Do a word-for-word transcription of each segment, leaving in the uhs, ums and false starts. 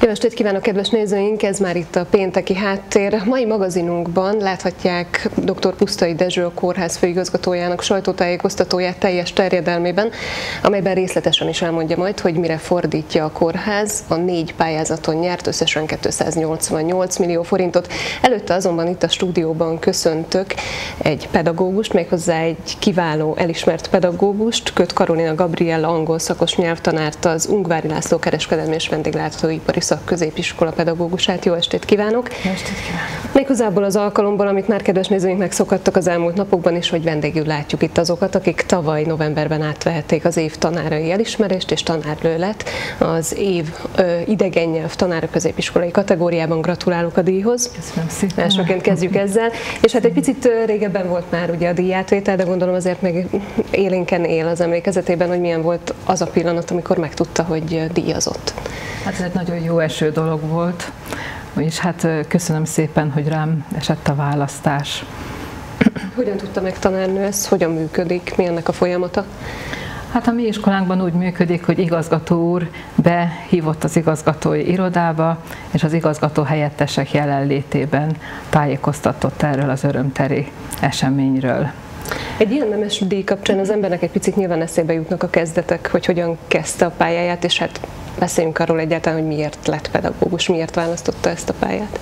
Jó estét kívánok, kedves nézőink! Ez már itt a Pénteki Háttér. Mai magazinunkban láthatják dr. Pusztai Dezső, a kórház főigazgatójának sajtótájékoztatóját teljes terjedelmében, amelyben részletesen is elmondja majd, hogy mire fordítja a kórház a négy pályázaton nyert összesen kétszáznyolcvannyolc millió forintot. Előtte azonban itt a stúdióban köszöntök egy pedagógust, méghozzá egy kiváló, elismert pedagógust, Köth Karolina Gabriella angol szakos nyelvtanárt, az Ungvári László Kereskedelmi és Vendéglátóipari Szakközépiskola pedagógusát. Jó estét kívánok! Jó estét kívánok! Méghozzá abból az alkalomból, amit már kedves nézőink megszokhattak az elmúlt napokban is, hogy vendégül látjuk itt azokat, akik tavaly novemberben átvehették az év tanárai elismerést, és tanárnő lett az év ö, idegen nyelv tanára középiskolai kategóriában. Gratulálok a díjhoz! Köszönöm szépen! Elsőként kezdjük ezzel. És hát egy picit régebben volt már ugye a díjátvétel, de gondolom azért még élénken él az emlékezetében, hogy milyen volt az a pillanat, amikor megtudta, hogy díjazott. Hát ez egy nagyon jó eső dolog volt, és hát köszönöm szépen, hogy rám esett a választás. Hogyan tudta meg tanárnő ezt? Hogyan működik? Mi ennek a folyamata? Hát a mi iskolánkban úgy működik, hogy igazgató úr behívott az igazgatói irodába, és az igazgató helyettesek jelenlétében tájékoztatott erről az örömteli eseményről. Egy ilyen nemes díj kapcsán az embernek egy picit nyilván eszébe jutnak a kezdetek, hogy hogyan kezdte a pályáját, és hát beszéljünk arról egyáltalán, hogy miért lett pedagógus, miért választotta ezt a pályát.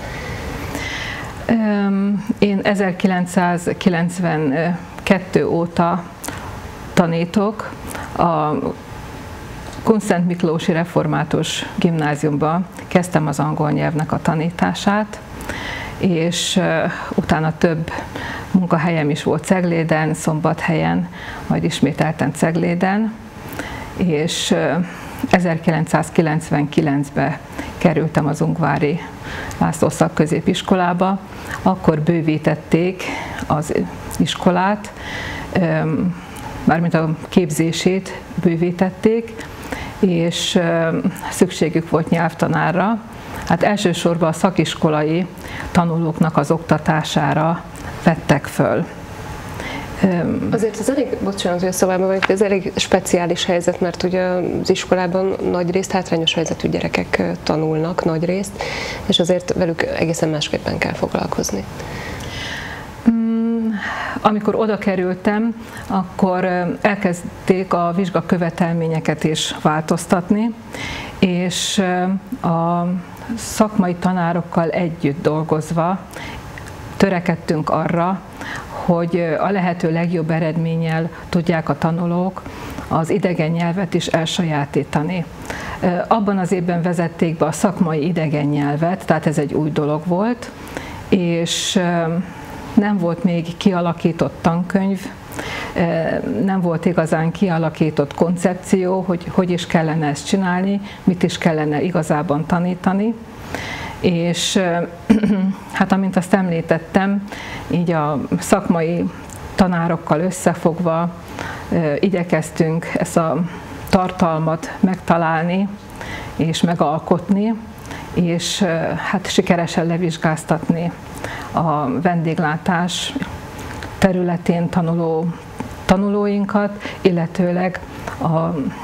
Én ezerkilencszázkilencvenkettő óta tanítok a Kunszent Miklósi Református Gimnáziumban, kezdtem az angol nyelvnek a tanítását, és utána több munkahelyem is volt Cegléden, Szombathelyen, majd ismételten Cegléden, és ezerkilencszázkilencvenkilencben kerültem az Ungvári László Szakközépiskolába, akkor bővítették az iskolát, mármint a képzését bővítették, és szükségük volt nyelvtanárra. Hát elsősorban a szakiskolai tanulóknak az oktatására vettek föl. Azért ez elég, bocsánat, hogy a szobában vagyok, ez elég speciális helyzet, mert ugye az iskolában nagy részt hátrányos helyzetű gyerekek tanulnak, nagy részt, és azért velük egészen másképpen kell foglalkozni. Amikor oda kerültem, akkor elkezdték a vizsgakövetelményeket is változtatni, és a szakmai tanárokkal együtt dolgozva törekedtünk arra, hogy a lehető legjobb eredménnyel tudják a tanulók az idegen nyelvet is elsajátítani. Abban az évben vezették be a szakmai idegen nyelvet, tehát ez egy új dolog volt, és nem volt még kialakított tankönyv, nem volt igazán kialakított koncepció, hogy hogy is kellene ezt csinálni, mit is kellene igazában tanítani. És hát amint azt említettem, így a szakmai tanárokkal összefogva igyekeztünk ezt a tartalmat megtalálni és megalkotni, és hát sikeresen levizsgáztatni a vendéglátás területén tanuló tanulóinkat, illetőleg a,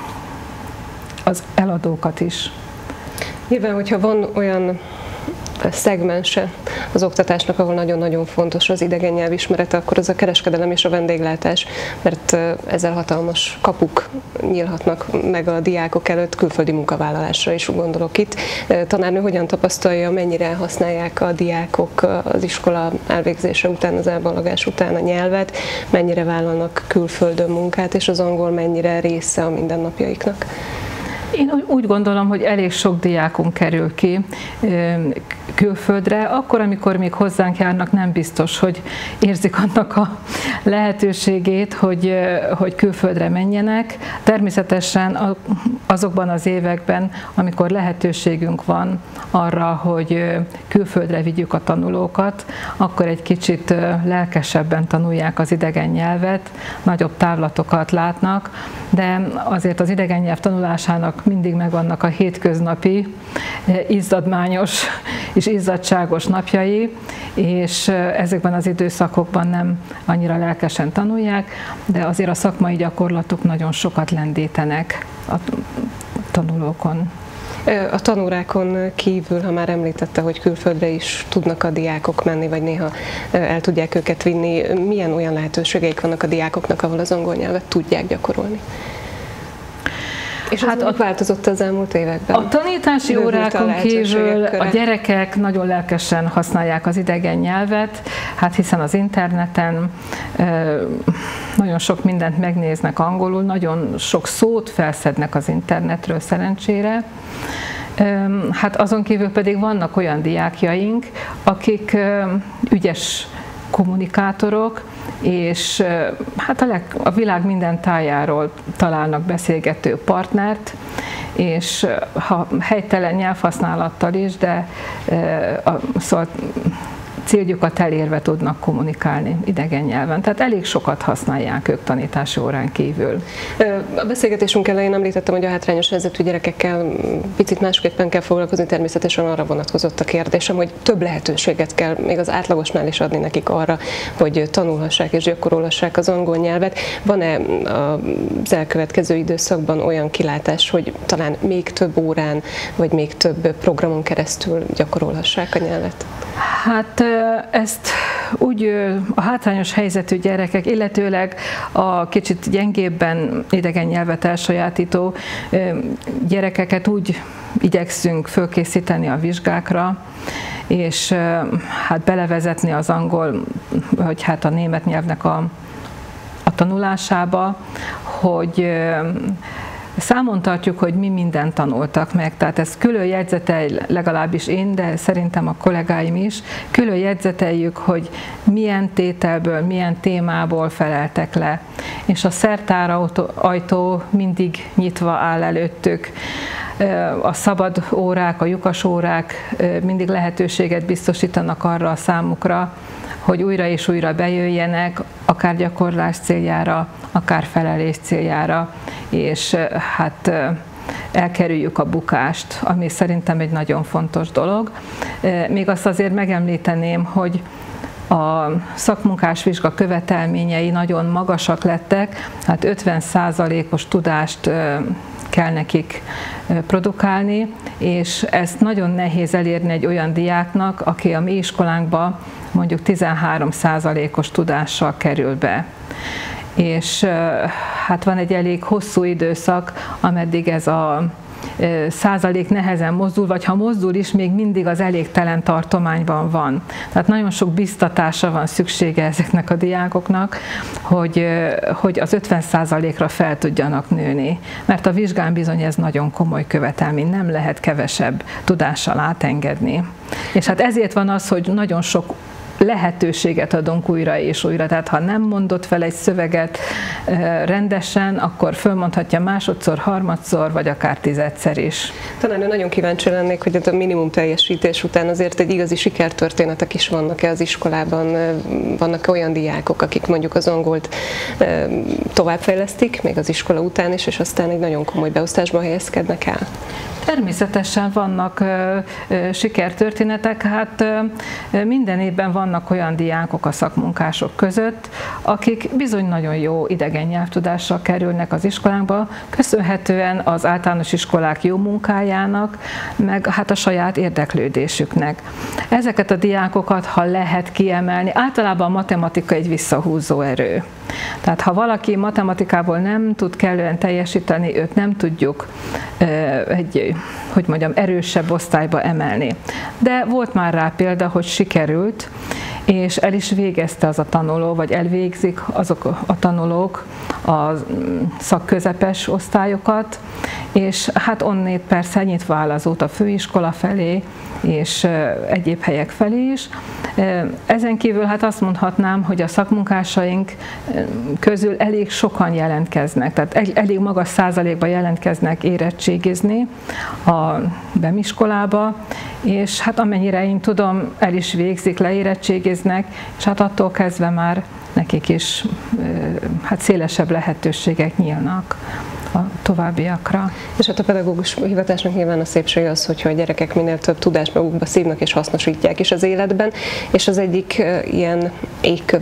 az eladókat is. Nyilván, hogyha van olyan szegmense az oktatásnak, ahol nagyon-nagyon fontos az idegen nyelv ismerete, akkor az a kereskedelem és a vendéglátás, mert ezzel hatalmas kapuk nyílhatnak meg a diákok előtt, külföldi munkavállalásra is gondolok itt. Tanárnő hogyan tapasztalja, mennyire használják a diákok az iskola elvégzése után, az elballagás után a nyelvet, mennyire vállalnak külföldön munkát, és az angol mennyire része a mindennapjaiknak? Én úgy gondolom, hogy elég sok diákunk kerül ki külföldre, akkor, amikor még hozzánk járnak, nem biztos, hogy érzik annak a lehetőségét, hogy, hogy külföldre menjenek. Természetesen azokban az években, amikor lehetőségünk van arra, hogy külföldre vigyük a tanulókat, akkor egy kicsit lelkesebben tanulják az idegen nyelvet, nagyobb távlatokat látnak, de azért az idegen nyelv tanulásának mindig megvannak a hétköznapi, izzadmányos és izzadságos napjai, és ezekben az időszakokban nem annyira lelkesen tanulják, de azért a szakmai gyakorlatok nagyon sokat lendítenek a tanulókon. A tanórákon kívül, ha már említette, hogy külföldre is tudnak a diákok menni, vagy néha el tudják őket vinni, milyen olyan lehetőségeik vannak a diákoknak, ahol az angol nyelvet tudják gyakorolni? És hát az változott az elmúlt években? A tanítási órákon kívül a gyerekek nagyon lelkesen használják az idegen nyelvet, hát hiszen az interneten nagyon sok mindent megnéznek angolul, nagyon sok szót felszednek az internetről szerencsére. Hát azon kívül pedig vannak olyan diákjaink, akik ügyes kommunikátorok, és hát a, leg, a világ minden tájáról találnak beszélgető partnert, és ha helytelen nyelvhasználattal is, de a, szóval céljukat elérve tudnak kommunikálni idegen nyelven. Tehát elég sokat használják ők tanítási órán kívül. A beszélgetésünk elején említettem, hogy a hátrányos helyzetű gyerekekkel picit másképpen kell foglalkozni, természetesen arra vonatkozott a kérdésem, hogy több lehetőséget kell még az átlagosnál is adni nekik arra, hogy tanulhassák és gyakorolhassák az angol nyelvet. Van-e az elkövetkező időszakban olyan kilátás, hogy talán még több órán, vagy még több programon keresztül gyakorolhassák a nyelvet? Hát ezt úgy a hátrányos helyzetű gyerekek, illetőleg a kicsit gyengébben idegen nyelvet elsajátító gyerekeket úgy igyekszünk fölkészíteni a vizsgákra, és hát belevezetni az angol, vagy hát a német nyelvnek a, a tanulásába, hogy számon tartjuk, hogy mi mindent tanultak meg, tehát ez külön jegyzetel, legalábbis én, de szerintem a kollégáim is, külön jegyzeteljük, hogy milyen tételből, milyen témából feleltek le, és a szertár ajtó mindig nyitva áll előttük. A szabad órák, a lyukas órák mindig lehetőséget biztosítanak arra a számukra, hogy újra és újra bejöjjenek, akár gyakorlás céljára, akár felelés céljára, és hát elkerüljük a bukást, ami szerintem egy nagyon fontos dolog. Még azt azért megemlíteném, hogy a szakmunkás vizsga követelményei nagyon magasak lettek, hát ötven százalékos tudást kell nekik produkálni, és ezt nagyon nehéz elérni egy olyan diáknak, aki a mi iskolánkba mondjuk tizenhárom százalékos tudással kerül be. És hát van egy elég hosszú időszak, ameddig ez a százalék nehezen mozdul, vagy ha mozdul is, még mindig az elégtelen tartományban van. Tehát nagyon sok biztatásra van szüksége ezeknek a diákoknak, hogy, hogy az ötven százalékra fel tudjanak nőni. Mert a vizsgán bizony ez nagyon komoly követelmény, nem lehet kevesebb tudással átengedni. És hát ezért van az, hogy nagyon sok lehetőséget adunk újra és újra. Tehát ha nem mondott fel egy szöveget rendesen, akkor fölmondhatja másodszor, harmadszor, vagy akár tizedszer is. Talán nagyon kíváncsi lennék, hogy a minimum teljesítés után azért egy igazi sikertörténetek is vannak-e az iskolában? Vannak olyan diákok, akik mondjuk az angolt továbbfejlesztik, még az iskola után is, és aztán egy nagyon komoly beosztásban helyezkednek el? Természetesen vannak ö, ö, sikertörténetek, hát ö, minden évben vannak olyan diákok a szakmunkások között, akik bizony nagyon jó idegen nyelvtudással kerülnek az iskolánkba, köszönhetően az általános iskolák jó munkájának, meg hát a saját érdeklődésüknek. Ezeket a diákokat, ha lehet kiemelni, általában a matematika egy visszahúzó erő. Tehát ha valaki matematikából nem tud kellően teljesíteni, őt nem tudjuk egy, hogy mondjam, erősebb osztályba emelni. De volt már rá példa, hogy sikerült, és el is végezte az a tanuló, vagy elvégzik azok a tanulók a szakközepes osztályokat, és hát onnét persze nyitva áll az út a főiskola felé, és egyéb helyek felé is. Ezen kívül hát azt mondhatnám, hogy a szakmunkásaink közül elég sokan jelentkeznek, tehát elég magas százalékban jelentkeznek érettségizni a bemiskolába, és hát amennyire én tudom, el is végzik, leérettségiznek, és hát attól kezdve már nekik is hát szélesebb lehetőségek nyílnak a továbbiakra. És hát a pedagógus hivatásnak nyilván a szépsége az, hogyha a gyerekek minél több tudást magukba szívnak és hasznosítják is az életben, és az egyik ilyen égköve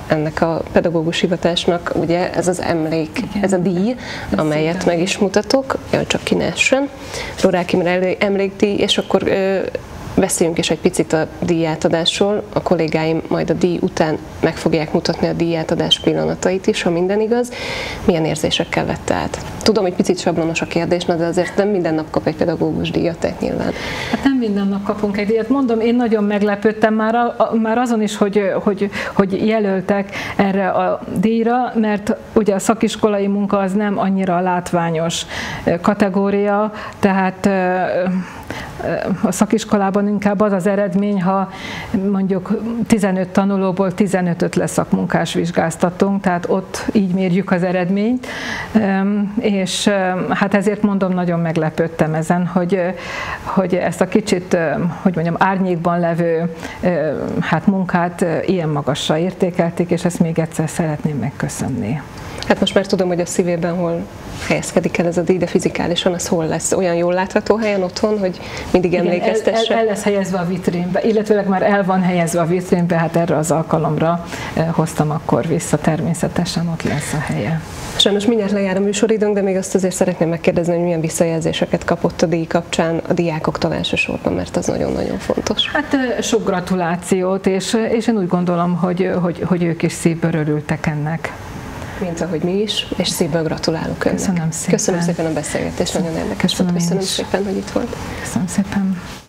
ennek a pedagógus hivatásnak, ugye ez az emlék, igen, ez a díj, amelyet szépen meg is mutatok, jaj, csak ki ne essen, Rórák Imre emlékdíj, és akkor ö, beszéljünk is egy picit a díjátadásról. A kollégáim majd a díj után meg fogják mutatni a díjátadás pillanatait is, ha minden igaz. Milyen érzésekkel vette át? Tudom, hogy picit sablonos a kérdés, de azért nem minden nap kap egy pedagógus díjat, tehát nyilván. Hát nem minden nap kapunk egy díjat. Mondom, én nagyon meglepődtem már, a, már azon is, hogy, hogy, hogy jelöltek erre a díjra, mert ugye a szakiskolai munka az nem annyira látványos kategória, tehát a szakiskolában inkább az az eredmény, ha mondjuk tizenöt tanulóból tizenötöt leszakmunkás vizsgáztatunk, tehát ott így mérjük az eredményt, és hát ezért mondom, nagyon meglepődtem ezen, hogy, hogy ezt a kicsit, hogy mondjam, árnyékban levő hát munkát ilyen magasra értékelték, és ezt még egyszer szeretném megköszönni. Hát most már tudom, hogy a szívében hol helyezkedik el ez a díj, de fizikálisan az hol lesz? Olyan jól látható helyen otthon, hogy mindig emlékeztesse? Igen, el, el lesz helyezve a vitrínbe, illetőleg már el van helyezve a vitrínbe, hát erre az alkalomra hoztam akkor vissza, természetesen ott lesz a helye. Sajnos mindjárt lejár a műsoridőnk, de még azt azért szeretném megkérdezni, hogy milyen visszajelzéseket kapott a díj kapcsán a diákoktól elsősorban, mert az nagyon-nagyon fontos. Hát sok gratulációt, és, és én úgy gondolom, hogy, hogy, hogy ők is szívből örültek ennek. Mint ahogy mi is, és szívből gratulálok önnek. Köszönöm szépen. Köszönöm szépen a beszélgetést, nagyon érdekes volt. Köszönöm szépen, hogy itt volt. Köszönöm szépen.